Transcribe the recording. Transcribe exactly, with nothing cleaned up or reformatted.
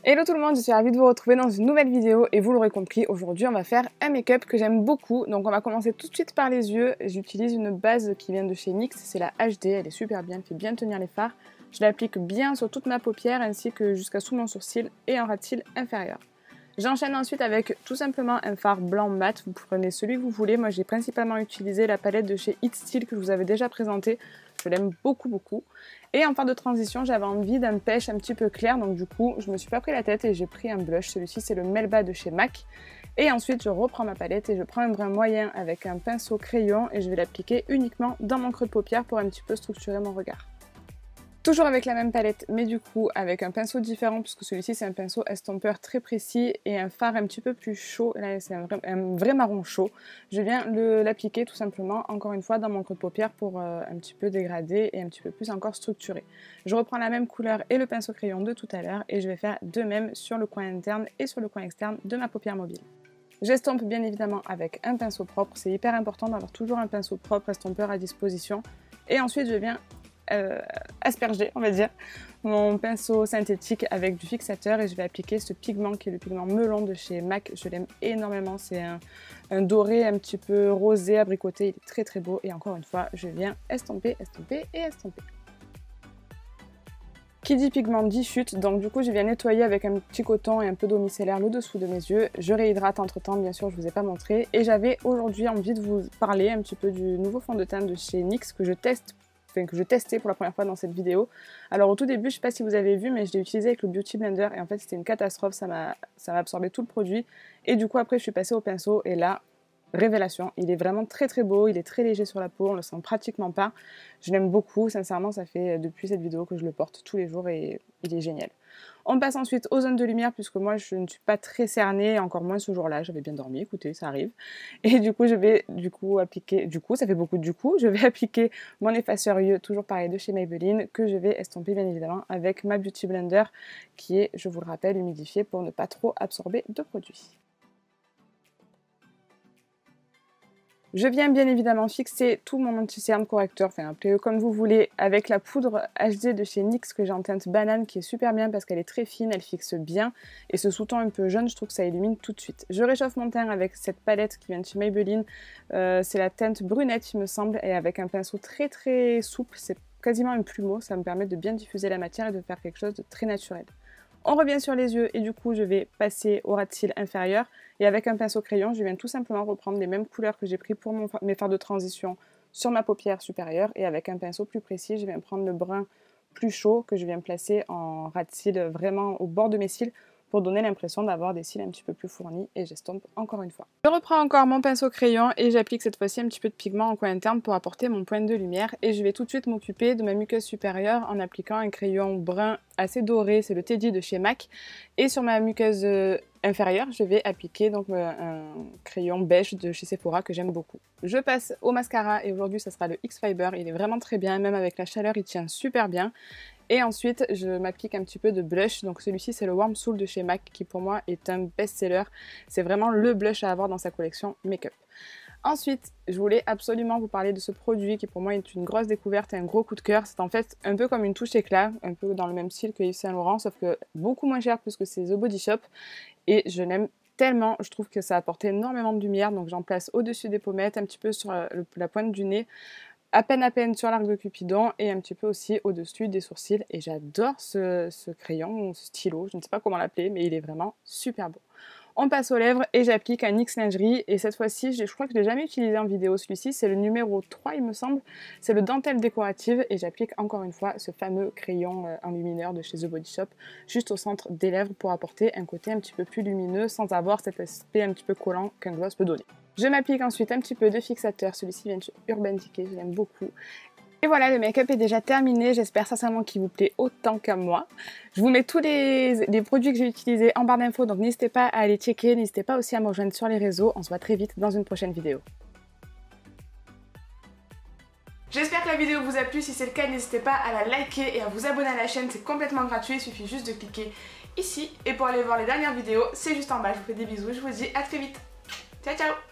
Hello tout le monde, je suis ravie de vous retrouver dans une nouvelle vidéo et vous l'aurez compris, aujourd'hui on va faire un make-up que j'aime beaucoup. Donc on va commencer tout de suite par les yeux. J'utilise une base qui vient de chez N Y X, c'est la H D, elle est super bien, elle fait bien tenir les fards. Je l'applique bien sur toute ma paupière ainsi que jusqu'à sous mon sourcil et un ras de cils inférieur. J'enchaîne ensuite avec tout simplement un fard blanc mat, vous prenez celui que vous voulez. Moi j'ai principalement utilisé la palette de chez It Still que je vous avais déjà présentée, je l'aime beaucoup beaucoup. Et en fard de transition j'avais envie d'un pêche un petit peu clair, donc du coup je me suis pas pris la tête et j'ai pris un blush, celui-ci c'est le Melba de chez MAC. Et ensuite je reprends ma palette et je prends un brin moyen avec un pinceau crayon et je vais l'appliquer uniquement dans mon creux de paupière pour un petit peu structurer mon regard. Toujours avec la même palette, mais du coup avec un pinceau différent puisque celui-ci c'est un pinceau estompeur très précis et un fard un petit peu plus chaud, là c'est un vrai, un vrai marron chaud. Je viens l'appliquer tout simplement encore une fois dans mon creux de paupière pour euh, un petit peu dégrader et un petit peu plus encore structurer. Je reprends la même couleur et le pinceau crayon de tout à l'heure et je vais faire de même sur le coin interne et sur le coin externe de ma paupière mobile. J'estompe bien évidemment avec un pinceau propre, c'est hyper important d'avoir toujours un pinceau propre estompeur à disposition. Et ensuite je viens Euh, asperger, on va dire, mon pinceau synthétique avec du fixateur et je vais appliquer ce pigment qui est le pigment melon de chez MAC. Je l'aime énormément, c'est un, un doré un petit peu rosé, abricoté, il est très très beau et encore une fois, je viens estomper, estomper et estomper. Qui dit pigment dit chute, donc du coup je viens nettoyer avec un petit coton et un peu d'eau micellaire le dessous de mes yeux. Je réhydrate entre temps, bien sûr, je ne vous ai pas montré. Et j'avais aujourd'hui envie de vous parler un petit peu du nouveau fond de teint de chez N Y X que je teste. Enfin, que je testais pour la première fois dans cette vidéo. Alors au tout début, je sais pas si vous avez vu, mais je l'ai utilisé avec le Beauty Blender et en fait c'était une catastrophe, ça m'a ça m'a absorbé tout le produit. Et du coup après je suis passée au pinceau et là, révélation, il est vraiment très très beau, il est très léger sur la peau, on le sent pratiquement pas. Je l'aime beaucoup, sincèrement ça fait depuis cette vidéo que je le porte tous les jours et il est génial. On passe ensuite aux zones de lumière puisque moi je ne suis pas très cernée, encore moins ce jour-là, j'avais bien dormi, écoutez, ça arrive. Et du coup je vais du coup appliquer, du coup ça fait beaucoup de du coup, je vais appliquer mon effaceur yeux, toujours pareil de chez Maybelline, que je vais estomper bien évidemment avec ma Beauty Blender qui est, je vous le rappelle, humidifiée pour ne pas trop absorber de produits. Je viens bien évidemment fixer tout mon anti-cerne correcteur, enfin appelez-le comme vous voulez, avec la poudre H D de chez N Y X que j'ai en teinte banane qui est super bien parce qu'elle est très fine, elle fixe bien et ce sous-ton un peu jaune, je trouve que ça illumine tout de suite. Je réchauffe mon teint avec cette palette qui vient de chez Maybelline, euh, c'est la teinte brunette il me semble et avec un pinceau très très souple, c'est quasiment un plumeau, ça me permet de bien diffuser la matière et de faire quelque chose de très naturel. On revient sur les yeux et du coup je vais passer au ras de cils inférieur et avec un pinceau crayon je viens tout simplement reprendre les mêmes couleurs que j'ai pris pour mon, mes fards de transition sur ma paupière supérieure et avec un pinceau plus précis je viens prendre le brun plus chaud que je viens placer en ras de cils vraiment au bord de mes cils pour donner l'impression d'avoir des cils un petit peu plus fournis et j'estompe encore une fois. Je reprends encore mon pinceau crayon et j'applique cette fois-ci un petit peu de pigment en coin interne pour apporter mon point de lumière et je vais tout de suite m'occuper de ma muqueuse supérieure en appliquant un crayon brun assez doré, c'est le Teddy de chez MAC et sur ma muqueuse inférieure je vais appliquer donc un crayon beige de chez Sephora que j'aime beaucoup. Je passe au mascara et aujourd'hui ça sera le X-Fiber, il est vraiment très bien, même avec la chaleur il tient super bien. Et ensuite, je m'applique un petit peu de blush. Donc celui-ci, c'est le Warm Soul de chez MAC qui pour moi est un best-seller. C'est vraiment le blush à avoir dans sa collection make-up. Ensuite, je voulais absolument vous parler de ce produit qui pour moi est une grosse découverte et un gros coup de cœur. C'est en fait un peu comme une touche éclat, un peu dans le même style que Yves Saint Laurent, sauf que beaucoup moins cher puisque c'est The Body Shop. Et je l'aime tellement, je trouve que ça apporte énormément de lumière. Donc j'en place au-dessus des pommettes, un petit peu sur la, la pointe du nez. À peine à peine sur l'arc de Cupidon et un petit peu aussi au-dessus des sourcils et j'adore ce, ce crayon, ce stylo, je ne sais pas comment l'appeler mais il est vraiment super beau. On passe aux lèvres et j'applique un N Y X lingerie et cette fois-ci je crois que je ne l'ai jamais utilisé en vidéo, celui-ci c'est le numéro trois il me semble, c'est le dentelle décorative et j'applique encore une fois ce fameux crayon enlumineur de chez The Body Shop juste au centre des lèvres pour apporter un côté un petit peu plus lumineux sans avoir cet aspect un petit peu collant qu'un gloss peut donner. Je m'applique ensuite un petit peu de fixateur, celui-ci vient de chez Urban Decay, je l'aime beaucoup. Et voilà, le make-up est déjà terminé, j'espère sincèrement qu'il vous plaît autant qu'à moi. Je vous mets tous les, les produits que j'ai utilisés en barre d'infos, donc n'hésitez pas à aller checker, n'hésitez pas aussi à me rejoindre sur les réseaux, on se voit très vite dans une prochaine vidéo. J'espère que la vidéo vous a plu, si c'est le cas n'hésitez pas à la liker et à vous abonner à la chaîne, c'est complètement gratuit, il suffit juste de cliquer ici. Et pour aller voir les dernières vidéos, c'est juste en bas, je vous fais des bisous, je vous dis à très vite. Ciao ciao.